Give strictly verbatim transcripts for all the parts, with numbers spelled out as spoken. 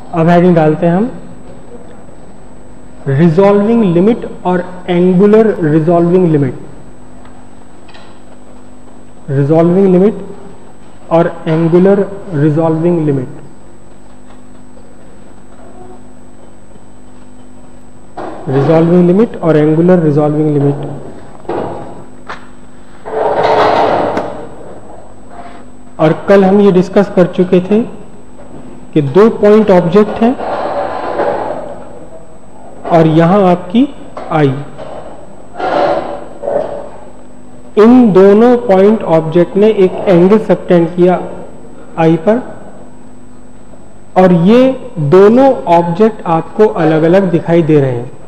अब हेडिंग डालते हैं हम रिजॉल्विंग लिमिट और angular resolving limit. Resolving limit और angular resolving limit. Resolving limit और एंगुलर रिजॉल्विंग लिमिट। और कल हम ये डिस्कस कर चुके थे कि दो पॉइंट ऑब्जेक्ट हैं और यहां आपकी आई। इन दोनों पॉइंट ऑब्जेक्ट ने एक एंगल सबटेंड किया आई पर, और ये दोनों ऑब्जेक्ट आपको अलग अलग दिखाई दे रहे हैं।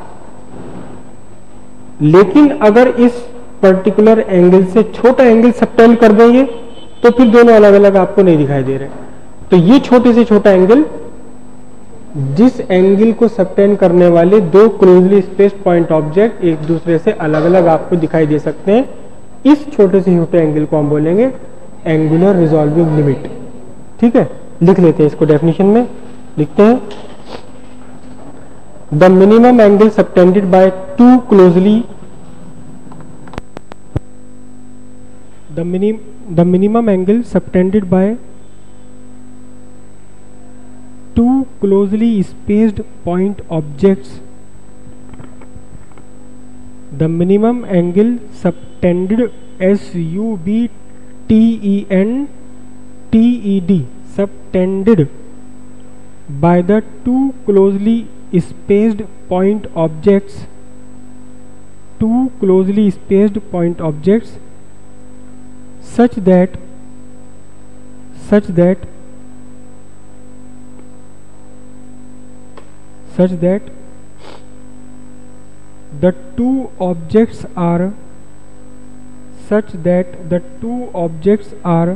लेकिन अगर इस पर्टिकुलर एंगल से छोटा एंगल सबटेंड कर देंगे तो फिर दोनों अलग अलग आपको नहीं दिखाई दे रहे। तो ये छोटे से छोटा एंगल, जिस एंगल को सबटेंड करने वाले दो क्लोजली स्पेस्ड पॉइंट ऑब्जेक्ट एक दूसरे से अलग अलग आपको दिखाई दे सकते हैं, इस छोटे से छोटे एंगल को हम बोलेंगे एंगुलर रिजॉल्विंग लिमिट। ठीक है, लिख लेते हैं इसको। डेफिनेशन में लिखते हैं the minimum angle subtended by two closely the minimum the minimum angle subtended by two closely spaced point objects the minimum angle subtended S U B T E N T E D subtended by the two closely spaced point objects two closely spaced point objects such that such that such that the two objects are such that the two objects are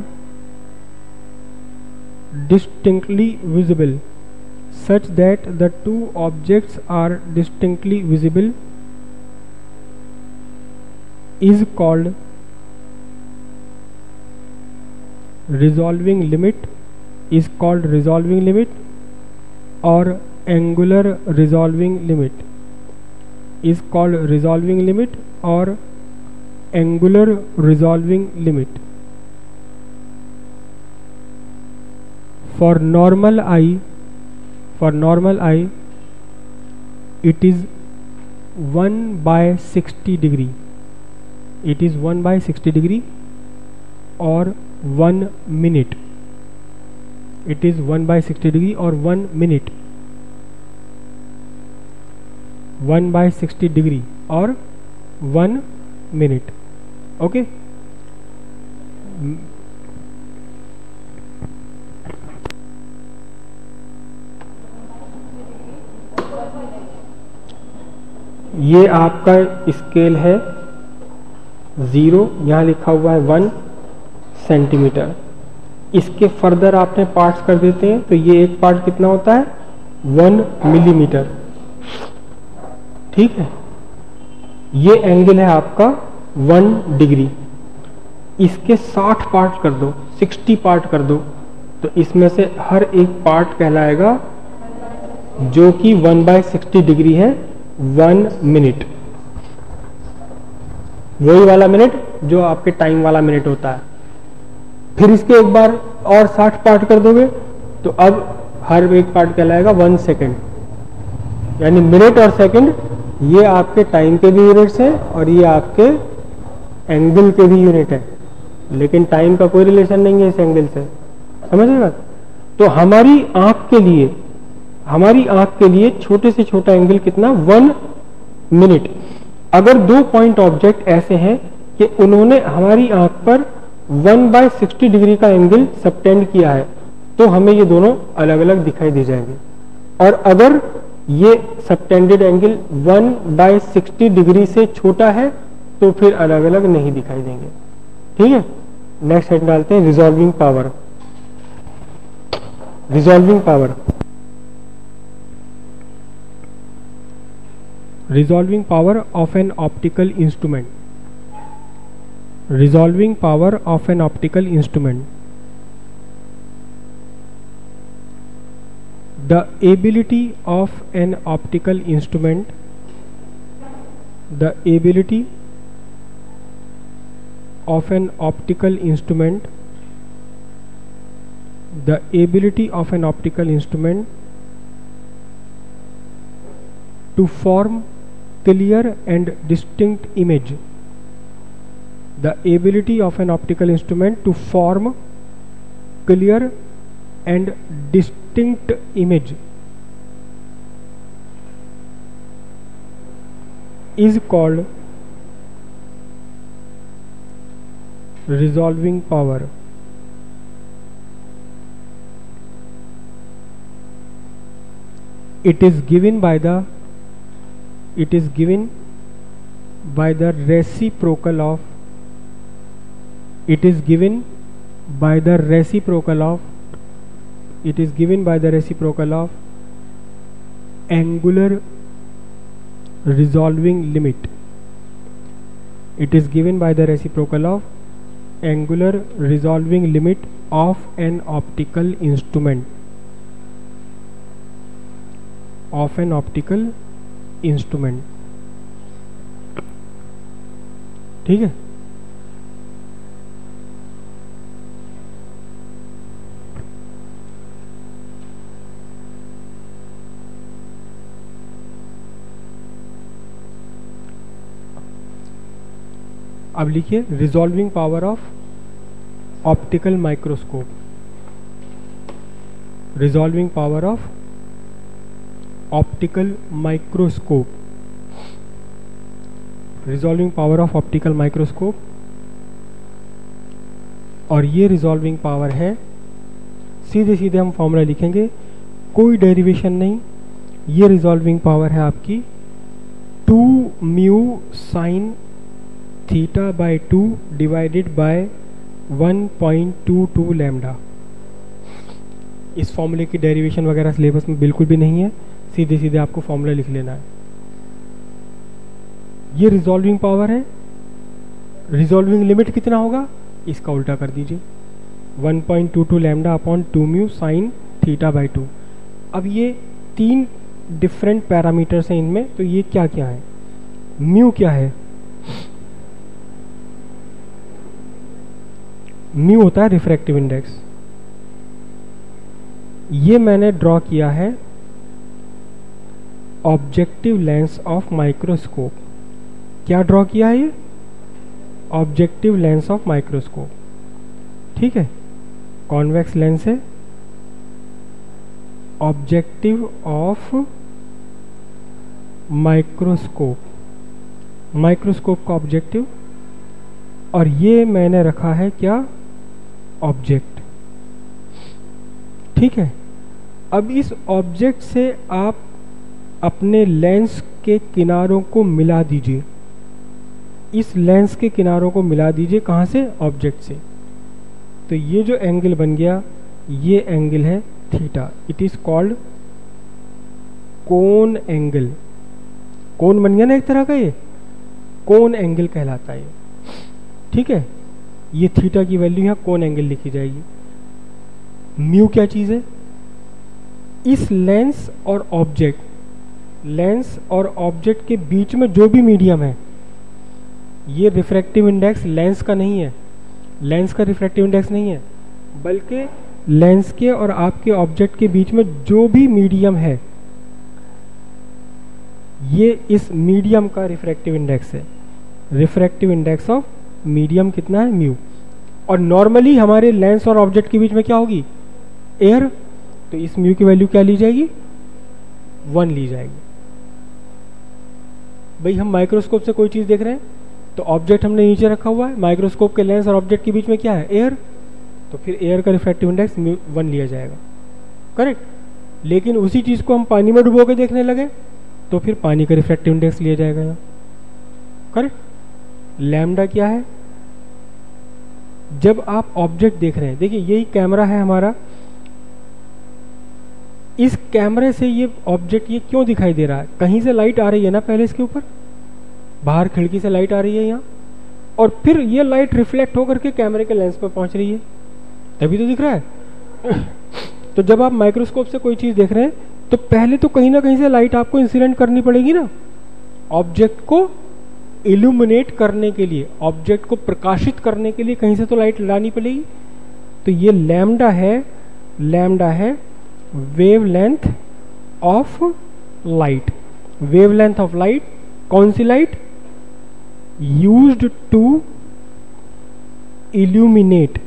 distinctly visible such that the two objects are distinctly visible is called resolving limit is called resolving limit or angular resolving limit is called resolving limit or angular resolving limit. For normal eye for normal eye it is one by sixty degree it is one by sixty degree or one minute it is one by sixty degree or one minute one by sixty degree or one minute. Okay, ये आपका scale है zero, यहाँ लिखा हुआ है one centimetre. इसके further आपने parts कर देते हैं तो ये एक पार्ट कितना होता है वन मिलीमीटर। ठीक है, ये एंगल है आपका वन डिग्री। इसके साठ पार्ट कर दो, सिक्सटी पार्ट कर दो, तो इसमें से हर एक पार्ट कहलाएगा जो कि वन बाय सिक्सटी डिग्री है वन मिनट। वही वाला मिनट जो आपके टाइम वाला मिनट होता है। फिर इसके एक बार और साठ पार्ट कर दोगे तो अब हर एक पार्ट कहलाएगा वन सेकेंड। यानी मिनट और सेकेंड ये आपके टाइम के भी यूनिट्स हैं और ये आपके एंगल के भी यूनिट है, लेकिन टाइम का कोई रिलेशन नहीं है इस एंगल से। समझ रहे बात? तो हमारी आंख के लिए हमारी आंख के लिए छोटे से छोटा एंगल कितना वन मिनट। अगर दो पॉइंट ऑब्जेक्ट ऐसे हैं कि उन्होंने हमारी आंख पर वन बाय सिक्सटी डिग्री का एंगल सबटेंड किया है तो हमें ये दोनों अलग अलग दिखाई दे जाएंगे। और अगर ये subtended angle one by sixty degree से छोटा है तो फिर अलग अलग नहीं दिखाई देंगे। ठीक है, नेक्स्ट हेड डालते हैं resolving power. Resolving power resolving power of an optical instrument. Resolving power of an optical instrument. the ability of an optical instrument the ability of an optical instrument the ability of an optical instrument to form clear and distinct image the ability of an optical instrument to form clear and distinct image is called resolving power. It is given by the it is given by the reciprocal of it is given by the reciprocal of it is given by the reciprocal of angular resolving limit it is given by the reciprocal of angular resolving limit of an optical instrument of an optical instrument. ठीक है, अब लिखिए resolving power of optical microscope resolving power of optical microscope resolving power of optical microscope और ये resolving power है, सीधे सीधे हम फॉर्मूला लिखेंगे, कोई डेरिवेशन नहीं, ये रिजॉल्विंग पावर है आपकी two mu sine theta by two divided by one point two two lambda. इस फॉर्मूले की डेरिवेशन वगैरह सिलेबस में बिल्कुल भी नहीं है, सीधे सीधे आपको फॉर्मूला लिख लेना है। ये रिजॉल्विंग पावर है, रिजॉल्विंग लिमिट कितना होगा इसका उल्टा कर दीजिए, one point two two lambda upon two mu sine theta by two. अब ये तीन डिफरेंट पैरामीटर्स हैं इनमें, तो ये क्या क्या है, म्यू क्या है, म्यू होता है रिफ्रैक्टिव इंडेक्स, ये मैंने ड्रॉ किया है ऑब्जेक्टिव लेंस ऑफ माइक्रोस्कोप। क्या ड्रॉ किया है ये, ऑब्जेक्टिव लेंस ऑफ माइक्रोस्कोप, ठीक है, कॉन्वेक्स लेंस है, ऑब्जेक्टिव ऑफ माइक्रोस्कोप, माइक्रोस्कोप का ऑब्जेक्टिव, और ये मैंने रखा है क्या ऑब्जेक्ट, ठीक है। अब इस ऑब्जेक्ट से आप अपने लेंस के किनारों को मिला दीजिए, इस लेंस के किनारों को मिला दीजिए, कहाँ से, ऑब्जेक्ट से, तो ये जो एंगल बन गया ये एंगल है theta, it is called cone angle, cone बन गया ना एक तरह का, ये कोन एंगल कहलाता है, ठीक है। ये थीटा की वैल्यू यहाँ कोन एंगल लिखी जाएगी। म्यू क्या चीज है, इस लेंस और ऑब्जेक्ट, लेंस और ऑब्जेक्ट के बीच में जो भी मीडियम है, ये रिफ्रैक्टिव इंडेक्स लेंस का नहीं है, लेंस का रिफ्रैक्टिव इंडेक्स नहीं है, बल्कि लेंस के और आपके ऑब्जेक्ट के बीच में जो भी मीडियम है, ये इस मीडियम का रिफ्रैक्टिव इंडेक्स है। रिफ्रैक्टिव इंडेक्स ऑफ मीडियम कितना है, म्यू। और नॉर्मली हमारे लेंस और ऑब्जेक्ट के बीच में क्या होगी, एयर, तो इस म्यू की वैल्यू क्या ली जाएगी, वन ली जाएगी। भाई हम माइक्रोस्कोप से कोई चीज देख रहे हैं, तो ऑब्जेक्ट हमने नीचे रखा हुआ है, माइक्रोस्कोप के लेंस और ऑब्जेक्ट के बीच में क्या है, एयर, तो फिर एयर का रिफ्रैक्टिव इंडेक्स म्यू वन लिया जाएगा, करेक्ट। लेकिन उसी चीज को हम पानी में डुबो के देखने लगे तो फिर पानी का रिफ्रैक्टिव इंडेक्स लिया जाएगा यहाँ, करेक्ट। लैम्डा क्या है, जब आप ऑब्जेक्ट देख रहे हैं, देखिए यही कैमरा है हमारा, इस कैमरे से ये ऑब्जेक्ट ये क्यों दिखाई दे रहा है, कहीं से लाइट आ रही है ना पहले इसके ऊपर, बाहर खिड़की से लाइट आ रही है यहाँ, और फिर ये लाइट रिफ्लेक्ट होकर के कैमरे के लेंस पर पहुंच रही है, तभी तो दिख रहा है। तो जब आप माइक्रोस्कोप से कोई चीज देख रहे हैं तो पहले तो कहीं ना कहीं से लाइट आपको इंसिडेंट करनी पड़ेगी ना, ऑब्जेक्ट को इल्यूमिनेट करने के लिए, ऑब्जेक्ट को प्रकाशित करने के लिए कहीं से तो लाइट लानी पड़ेगी। तो ये लैम्डा है, लैम्डा है wavelength of light. Wavelength of light, कौन सी light? Used to illuminate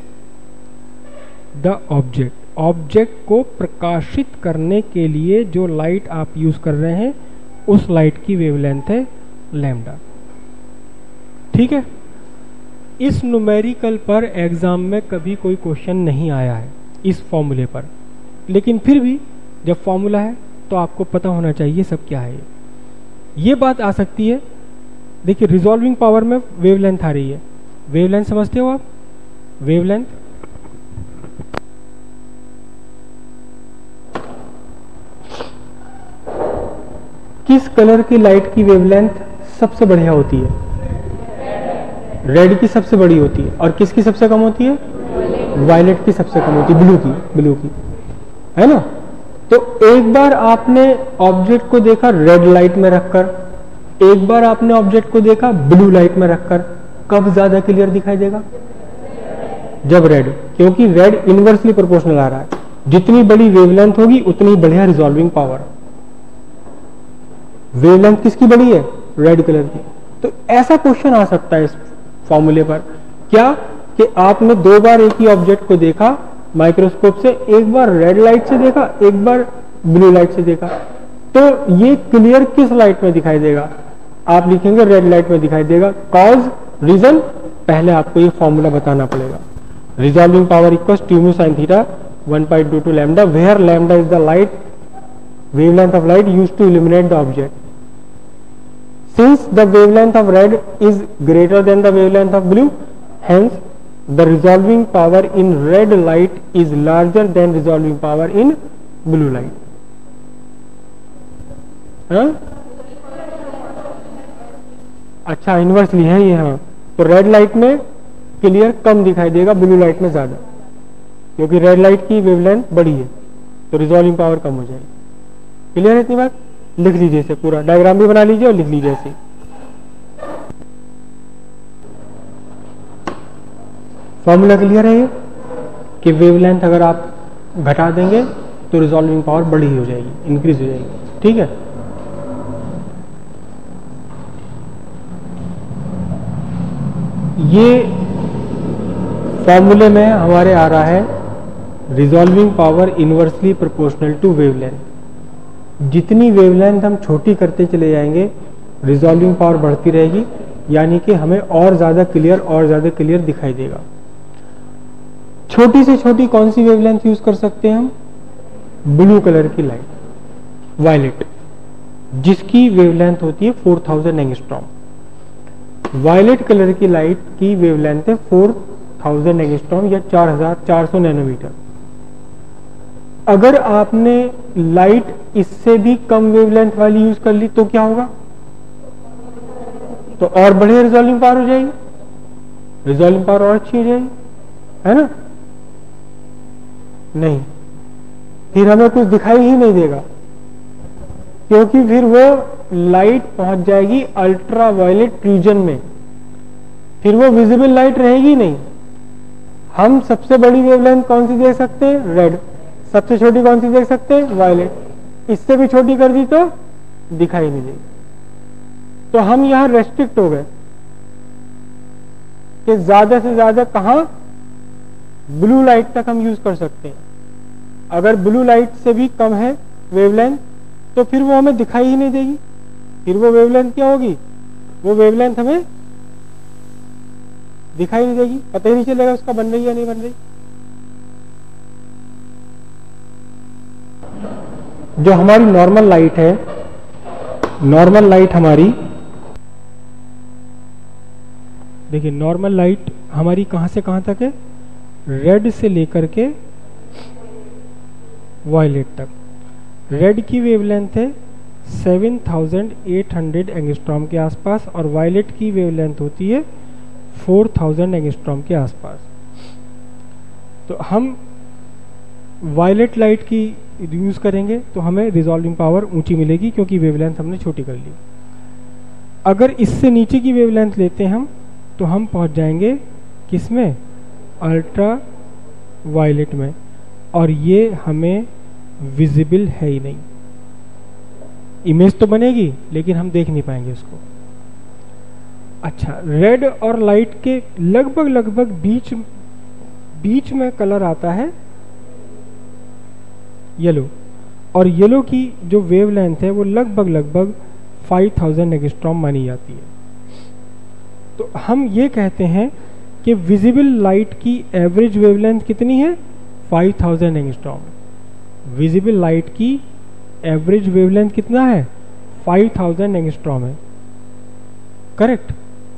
the object. Object को प्रकाशित करने के लिए जो लाइट आप यूज कर रहे हैं उस लाइट की वेवलेंथ है लैम्डा। ठीक है, इस न्यूमेरिकल पर एग्जाम में कभी कोई क्वेश्चन नहीं आया है इस फॉर्मूले पर, लेकिन फिर भी जब फॉर्मूला है तो आपको पता होना चाहिए सब क्या है। ये बात आ सकती है, देखिए रिजॉल्विंग पावर में वेवलेंथ आ रही है। वेवलेंथ समझते हो आप? वेवलेंथ किस कलर की लाइट की वेवलेंथ सबसे बढ़िया होती है? रेड की सबसे बड़ी होती है। और किसकी सबसे कम होती है? वायलेट की सबसे कम होती है, ब्लू की, ब्लू की, है ना। तो एक बार आपने ऑब्जेक्ट को देखा रेड लाइट में रखकर, एक बार आपने ऑब्जेक्ट को देखा ब्लू लाइट में रखकर, कब ज्यादा क्लियर दिखाई देगा? जब रेड, क्योंकि रेड इनवर्सली प्रोपोर्शनल आ रहा है। जितनी बड़ी वेवलेंथ होगी उतनी बढ़िया रिजॉल्विंग पावर। वेवलेंथ किसकी बड़ी है? रेड कलर की। तो ऐसा क्वेश्चन आ सकता है इस फॉर्मूले पर, क्या कि आपने दो बार एक ही ऑब्जेक्ट को देखा माइक्रोस्कोप से, एक बार रेड लाइट से देखा, एक बार ब्लू लाइट से देखा, तो ये क्लियर किस लाइट में दिखाई देगा? आप लिखेंगे रेड लाइट में दिखाई देगा। कॉज, रीजन, पहले आपको ये फॉर्मूला बताना पड़ेगा। Resolving power equals to mu sine theta one by two two lambda, where lambda is the light wavelength of light used to illuminate the object. Since the wavelength of red is greater than the wavelength of blue, hence the resolving power in red light is larger than resolving power in blue light. हाँ? अच्छा, inversely है ये। हाँ, तो red light में clear कम दिखाई देगा, ब्लू लाइट में ज्यादा, क्योंकि रेड लाइट की वेवलेंथ बड़ी है तो रिजॉल्विंग पावर कम हो जाएगी। क्लियर है इतनी बात? लिख लीजिए इसे, पूरा डायग्राम भी बना लीजिए और लिख लीजिए ऐसे। फॉर्मूला क्लियर है ये कि वेवलेंथ अगर आप घटा देंगे तो रिजॉल्विंग पावर बड़ी हो जाएगी, इंक्रीज हो जाएगी। ठीक है, ये फॉर्मूले में हमारे आ रहा है resolving power inversely proportional to wavelength. जितनी वेवलेंथ हम छोटी करते चले जाएंगे रिजॉल्विंग पावर बढ़ती रहेगी, यानी कि हमें और ज्यादा क्लियर और ज्यादा क्लियर दिखाई देगा। छोटी से छोटी कौन सी वेवलेंथ यूज कर सकते हैं हम? ब्लू कलर की लाइट, वायलेट, जिसकी वेवलेंथ होती है four thousand angstrom. Violet colour की लाइट की वेवलेंथ है फोर थाउजेंड एंगस्ट्रॉम या चार हजार चार सौ नैनोमीटर। अगर आपने लाइट इससे भी कम वेवलेंथ वाली यूज कर ली तो क्या होगा? तो और बढ़िया रिजॉल्विंग पावर हो जाएगी, रिजॉल्विंग पावर और अच्छी हो जाएगी, है ना। नहीं, फिर हमें कुछ दिखाई ही नहीं देगा, क्योंकि फिर वो लाइट पहुंच जाएगी अल्ट्रा वायलेट रीजन में, फिर वो विजिबल लाइट रहेगी नहीं। हम सबसे बड़ी वेवलेंथ कौन सी देख सकते हैं? रेड। सबसे छोटी कौन सी देख सकते हैं? वायलेट। इससे भी छोटी कर दी तो दिखाई नहीं देगी। तो हम यहां रेस्ट्रिक्ट हो गए कि ज्यादा से ज्यादा कहां? ब्लू लाइट तक हम यूज कर सकते हैं। अगर ब्लू लाइट से भी कम है वेवलेंथ तो फिर वो हमें दिखाई ही नहीं देगी। फिर वो वेवलेंथ क्या होगी? वो वेवलेंथ हमें दिखाई नहीं देगी, पता ही नहीं चलेगा उसका बन रही या नहीं बन रही। जो हमारी नॉर्मल लाइट है, नॉर्मल लाइट हमारी, देखिए नॉर्मल लाइट हमारी कहां से कहां तक है? रेड से लेकर के वायलेट तक। रेड की वेवलेंथ है seven thousand eight hundred angstrom के आसपास और वायलेट की वेवलेंथ होती है फोर थाउजेंड एंगस्ट्रॉम के आसपास। तो हम वायलेट लाइट की यूज़ करेंगे तो हमें रिजॉल्विंग पावर ऊंची मिलेगी क्योंकि वेवलेंथ हमने छोटी कर ली। अगर इससे नीचे की वेवलेंथ लेते हैं हम तो हम पहुंच जाएंगे किस में, अल्ट्रा वायलेट में, और ये हमें विजिबल है ही नहीं। इमेज तो बनेगी लेकिन हम देख नहीं पाएंगे उसको। अच्छा, रेड और लाइट के लगभग लगभग बीच बीच में कलर आता है येलो, और येलो की जो वेवलेंथ है वो लगभग लगभग फाइव थाउजेंड एंगस्ट्रॉम मानी जाती है। तो हम ये कहते हैं कि विजिबल लाइट की एवरेज वेवलेंथ कितनी है, five thousand angstrom. Visible light की एवरेज वेवलेंथ कितना है, फाइव थाउजेंड एंगस्ट्रॉम है, करेक्ट।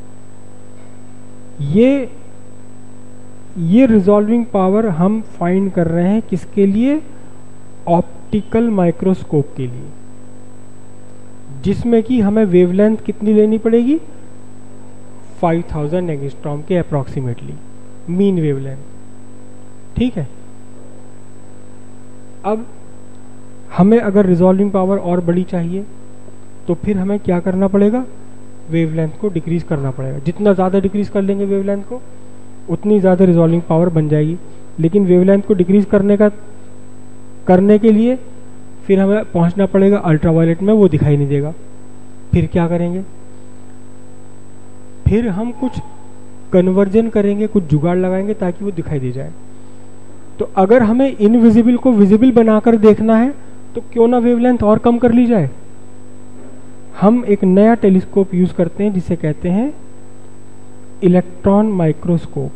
ये ये रिजॉल्विंग पावर हम फाइंड कर रहे हैं किसके लिए, ऑप्टिकल माइक्रोस्कोप के लिए, जिसमें कि हमें वेवलेंथ कितनी लेनी पड़ेगी, फाइव थाउजेंड एंगस्ट्रॉम के अप्रॉक्सीमेटली मीन वेवलेंथ, ठीक है। अब हमें अगर रिजॉल्विंग पावर और बड़ी चाहिए तो फिर हमें क्या करना पड़ेगा, वेवलेंथ को डिक्रीज करना पड़ेगा। जितना ज़्यादा डिक्रीज कर लेंगे वेवलेंथ को उतनी ज़्यादा रिजॉल्विंग पावर बन जाएगी। लेकिन वेवलेंथ को डिक्रीज करने का करने के लिए फिर हमें पहुंचना पड़ेगा अल्ट्रावायलेट में, वो दिखाई नहीं देगा। फिर क्या करेंगे, फिर हम कुछ कन्वर्जन करेंगे, कुछ जुगाड़ लगाएंगे ताकि वो दिखाई दे जाए। तो अगर हमें इनविजिबल को विजिबल बनाकर देखना है तो क्यों ना वेवलेंथ और कम कर ली जाए। हम एक नया टेलीस्कोप यूज करते हैं जिसे कहते हैं इलेक्ट्रॉन माइक्रोस्कोप।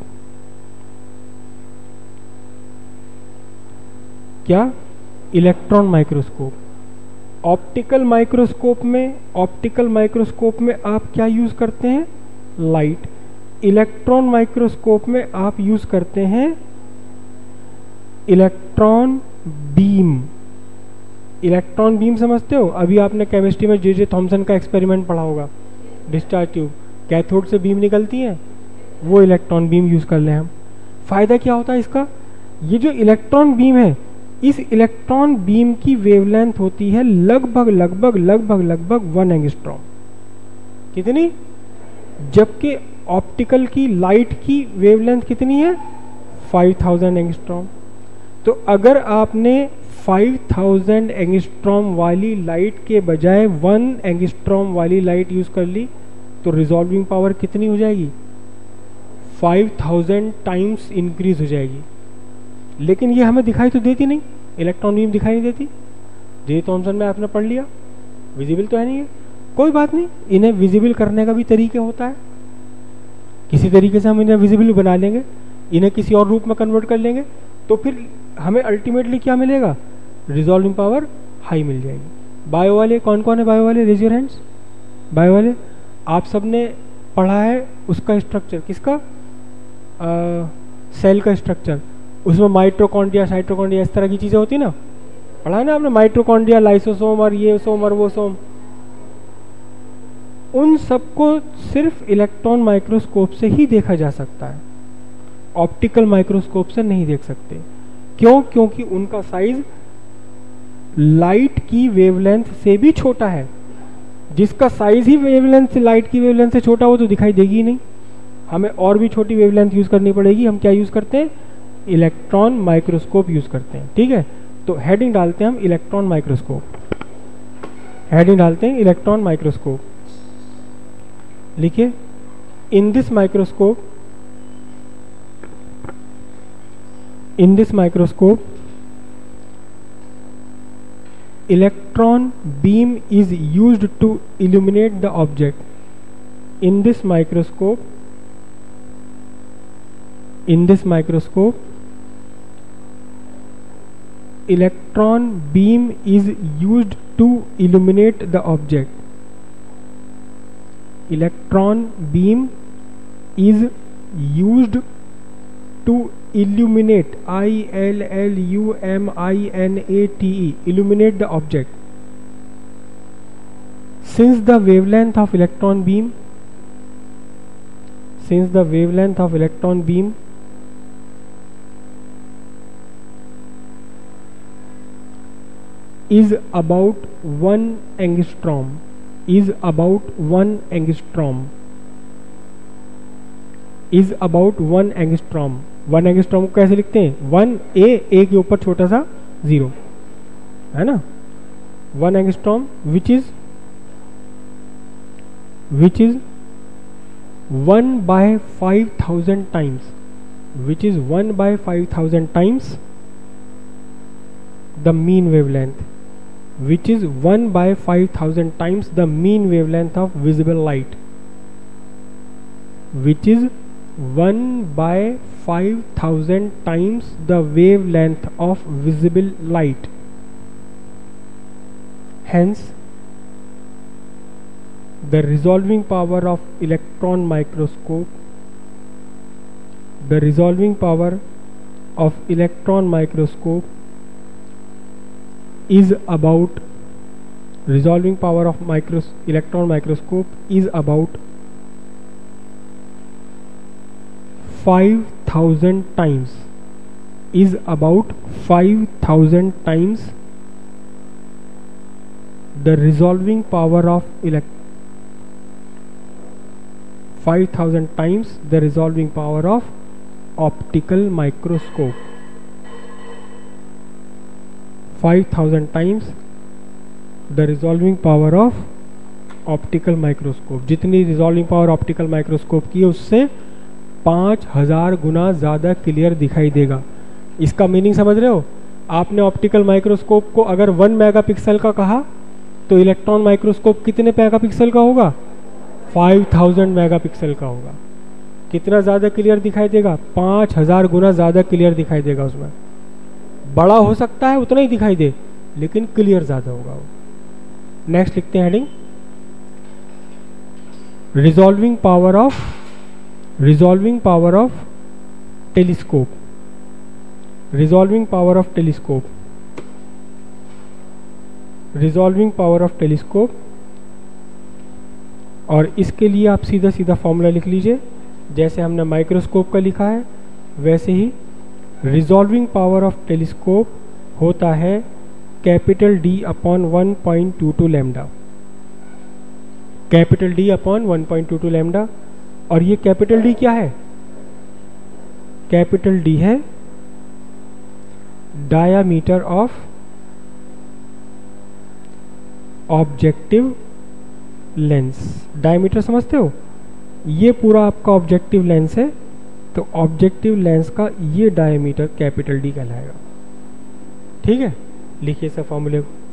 क्या, इलेक्ट्रॉन माइक्रोस्कोप। ऑप्टिकल माइक्रोस्कोप में ऑप्टिकल माइक्रोस्कोप में आप क्या यूज करते हैं, लाइट। इलेक्ट्रॉन माइक्रोस्कोप में आप यूज करते हैं इलेक्ट्रॉन बीम। इलेक्ट्रॉन बीम समझते हो, अभी आपने केमिस्ट्री में जे जे थॉमसन का एक्सपेरिमेंट पढ़ा होगा, डिस्चार्ज ट्यूब, कैथोड से बीम निकलती है, वो इलेक्ट्रॉन बीम यूज कर ले हम। फायदा क्या होता है इसका, ये जो इलेक्ट्रॉन बीम है, इस इलेक्ट्रॉन बीम की वेवलेंथ होती है लगभग लगभग लगभग लगभग वन एंगस्ट्रॉम। कितनी, जबकि ऑप्टिकल की लाइट की वेवलेंथ कितनी है, फाइव थाउजेंड एंगस्ट्रॉम। तो अगर आपने फाइव थाउजेंड एंगस्ट्रॉम वाली लाइट के बजाय वन एंगस्ट्रॉम वाली लाइट यूज कर ली तो रिजॉल्विंग पावर कितनी हो जाएगी, फाइव थाउजेंड टाइम्स इंक्रीज हो जाएगी। लेकिन ये हमें दिखाई तो देती नहीं, इलेक्ट्रॉन बीम दिखाई नहीं देती। जे थॉमसन में आपने पढ़ लिया, विजिबल तो है नहीं है, कोई बात नहीं, इन्हें विजिबल करने का भी तरीके होता है। किसी तरीके से हम इन्हें विजिबल बना लेंगे, इन्हें किसी और रूप में कन्वर्ट कर लेंगे, तो फिर हमें अल्टीमेटली क्या मिलेगा, रिजॉल्विंग पावर हाई मिल जाएगी। बायो वाले कौन कौन है, बायो वाले रेज योर हैंड्स। बायो वाले आप सबने पढ़ा है उसका स्ट्रक्चर, किसका, सेल का स्ट्रक्चर। उसमें माइटोकॉन्ड्रिया, साइटोकॉन्ड्रिया, इस तरह की चीजें होती ना, पढ़ा है ना आपने, माइटोकॉन्ड्रिया, लाइसोसोम और ये सोम और वो सोम। उन सबको सिर्फ इलेक्ट्रॉन माइक्रोस्कोप से ही देखा जा सकता है, ऑप्टिकल माइक्रोस्कोप से नहीं देख सकते। क्यों, क्योंकि उनका साइज लाइट की वेवलेंथ से भी छोटा है। जिसका साइज ही वेवलेंथ से, लाइट की वेवलेंथ से छोटा हो तो दिखाई देगी ही नहीं। हमें और भी छोटी वेवलेंथ यूज करनी पड़ेगी। हम क्या यूज करते हैं, इलेक्ट्रॉन माइक्रोस्कोप यूज करते हैं, ठीक है। तो हेडिंग डालते हैं हम इलेक्ट्रॉन माइक्रोस्कोप, हेडिंग डालते हैं इलेक्ट्रॉन माइक्रोस्कोप, लिखिए in this microscope, in this microscope electron beam is used to illuminate the object. In this microscope, in this microscope, electron beam is used to illuminate the object. Electron beam is used to illuminate, I L L U M I N A T E, illuminate the object. Since the wavelength of electron beam, since the wavelength of electron beam is about one angstrom, is about one angstrom, is about one angstrom. One angstrom को कैसे लिखते हैं? One ए, ए के ऊपर छोटा सा zero, है ना? One angstrom which is which is one by five thousand times, which is one by five thousand times the mean wavelength, which is one by five thousand times the mean wavelength of visible light, which is one by five thousand times the wavelength of visible light. Hence, the resolving power of electron microscope, the resolving power of electron microscope is about resolving power of micros electron microscope is about five thousand times, is about five thousand times the resolving power of elect five thousand times the resolving power of optical microscope. five thousand times the resolving power of optical microscope. जितनी resolving power optical microscope की है उससे पाँच हजार गुना ज़्यादा clear दिखाई देगा. इसका मीनिंग समझ रहे हो? आपने ऑप्टिकल माइक्रोस्कोप को अगर वन मेगापिक्सल का कहा तो इलेक्ट्रॉन माइक्रोस्कोप कितने मेगापिक्सल का होगा? फाइव थाउजेंड मेगापिक्सल का होगा. कितना ज़्यादा क्लियर दिखाई देगा? पाँच हजार गुना ज़्यादा क्लियर दिखाई देगा. उसमें बड़ा हो सकता है उतना ही दिखाई दे, लेकिन क्लियर ज्यादा होगा वो. नेक्स्ट लिखते हैं heading, resolving power of resolving power of telescope. Resolving power of telescope resolving power of telescope और इसके लिए आप सीधा सीधा फॉर्मूला लिख लीजिए. जैसे हमने माइक्रोस्कोप का लिखा है वैसे ही रिजॉल्विंग पावर ऑफ टेलीस्कोप होता है capital D upon one point two two lambda. Capital D upon one point two two lambda. और ये कैपिटल डी क्या है? कैपिटल डी है diameter of objective lens. Diameter समझते हो? ये पूरा आपका ऑब्जेक्टिव लेंस है, तो ऑब्जेक्टिव लेंस का ये डायमीटर कैपिटल डी कहलाएगा. ठीक है, लिखिए इस फॉर्मूले को.